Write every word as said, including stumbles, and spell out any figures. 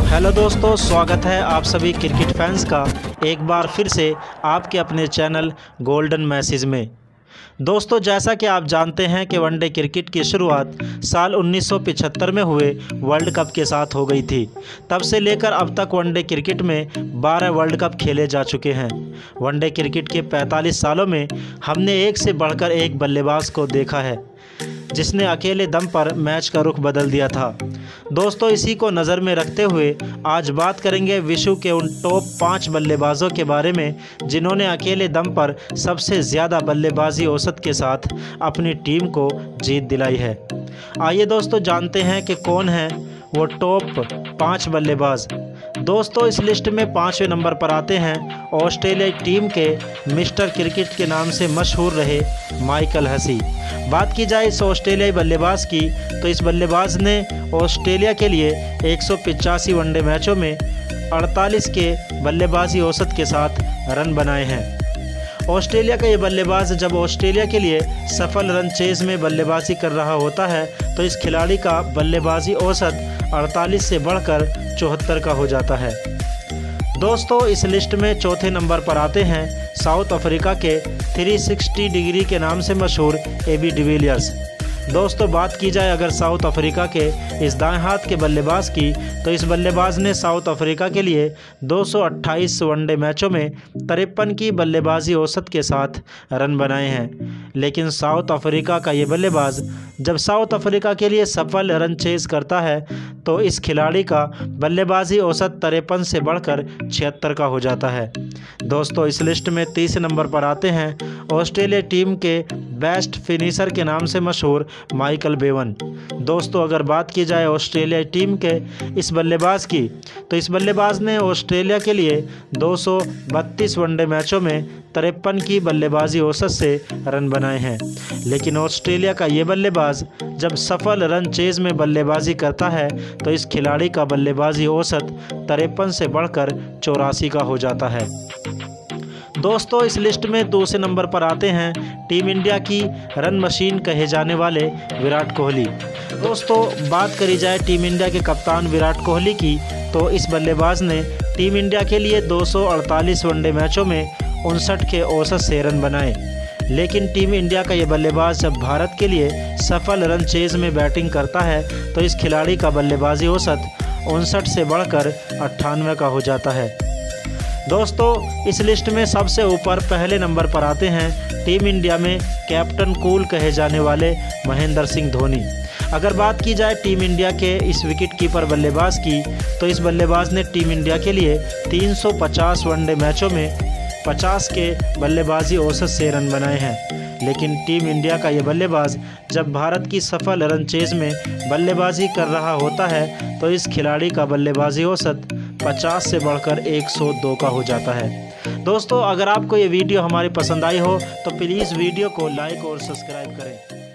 Hello दोस्तों, स्वागत है आप सभी क्रिकेट फैंस का एक बार फिर से आपके अपने चैनल गोल्डन मैसेज में। दोस्तों, जैसा कि आप जानते हैं कि वनडे क्रिकेट की शुरुआत साल उन्नीस सौ पचहत्तर में हुए वर्ल्ड कप के साथ हो गई थी। तब से लेकर अब तक वनडे क्रिकेट में बारह वर्ल्ड कप खेले जा चुके हैं। वनडे क्रिकेट के पैंतालीस सालों में हमने एक से बढ़कर एक बल्लेबाज को देखा है जिसने अकेले दम पर मैच का रुख बदल दिया था। दोस्तों, इसी को नज़र में रखते हुए आज बात करेंगे विश्व के उन टॉप पाँच बल्लेबाजों के बारे में जिन्होंने अकेले दम पर सबसे ज़्यादा बल्लेबाजी औसत के साथ अपनी टीम को जीत दिलाई है। आइए दोस्तों, जानते हैं कि कौन है वो टॉप पाँच बल्लेबाज। दोस्तों, इस लिस्ट में पाँचवें नंबर पर आते हैं ऑस्ट्रेलिया टीम के मिस्टर क्रिकेट के नाम से मशहूर रहे माइकल हसी। बात की जाए इस ऑस्ट्रेलियाई बल्लेबाज की तो इस बल्लेबाज ने ऑस्ट्रेलिया के लिए एक सौ पचासी वनडे मैचों में अड़तालीस के बल्लेबाजी औसत के साथ रन बनाए हैं। ऑस्ट्रेलिया का ये बल्लेबाज जब ऑस्ट्रेलिया के लिए सफल रन चेज में बल्लेबाजी कर रहा होता है तो इस खिलाड़ी का बल्लेबाजी औसत अड़तालीस से बढ़कर चौहत्तर का हो जाता है। दोस्तों, इस लिस्ट में चौथे नंबर पर आते हैं साउथ अफ्रीका के तीन सौ साठ डिग्री के नाम से मशहूर एबी डिविलियर्स। दोस्तों, बात की जाए अगर साउथ अफ्रीका के इस दाएं हाथ के बल्लेबाज की तो इस बल्लेबाज ने साउथ अफ्रीका के लिए दो सौ अट्ठाईस वनडे मैचों में तिरपन की बल्लेबाजी औसत के साथ रन बनाए हैं। लेकिन साउथ अफ्रीका का ये बल्लेबाज जब साउथ अफ्रीका के लिए सफल रन चेज करता है तो इस खिलाड़ी का बल्लेबाजी औसत तिरपन से बढ़कर छिहत्तर का हो जाता है। दोस्तों, इस लिस्ट में तीसरे नंबर पर आते हैं ऑस्ट्रेलिया टीम के बेस्ट फिनिशर के नाम से मशहूर माइकल बेवन। दोस्तों, अगर बात की जाए ऑस्ट्रेलिया टीम के इस बल्लेबाज की तो इस बल्लेबाज ने ऑस्ट्रेलिया के लिए दो सौ बत्तीस वनडे मैचों में तिरपन की बल्लेबाजी औसत से रन बनाए हैं। लेकिन ऑस्ट्रेलिया का ये बल्लेबाज जब सफल रन चेज में बल्लेबाजी करता है तो इस खिलाड़ी का बल्लेबाजी औसत तिरपन से बढ़कर चौरासी का हो जाता है। दोस्तों, इस लिस्ट में दूसरे नंबर पर आते हैं टीम इंडिया की रन मशीन कहे जाने वाले विराट कोहली। दोस्तों, बात करी जाए टीम इंडिया के कप्तान विराट कोहली की तो इस बल्लेबाज ने टीम इंडिया के लिए दो सौ अड़तालीस वनडे मैचों में उनसठ के औसत से रन बनाए। लेकिन टीम इंडिया का ये बल्लेबाज जब भारत के लिए सफल रन चेज में बैटिंग करता है तो इस खिलाड़ी का बल्लेबाजी औसत उनसठ से बढ़कर अट्ठानवे का हो जाता है। दोस्तों, इस लिस्ट में सबसे ऊपर पहले नंबर पर आते हैं टीम इंडिया में कैप्टन कूल कहे जाने वाले महेंद्र सिंह धोनी। अगर बात की जाए टीम इंडिया के इस विकेट कीपर बल्लेबाज की तो इस बल्लेबाज ने टीम इंडिया के लिए तीन सौ पचास वनडे मैचों में पचास के बल्लेबाजी औसत से रन बनाए हैं। लेकिन टीम इंडिया का ये बल्लेबाज जब भारत की सफल रन चेज में बल्लेबाजी कर रहा होता है तो इस खिलाड़ी का बल्लेबाजी औसत पचास से बढ़कर एक सौ दो का हो जाता है। दोस्तों, अगर आपको ये वीडियो हमारी पसंद आई हो तो प्लीज़ वीडियो को लाइक और सब्सक्राइब करें।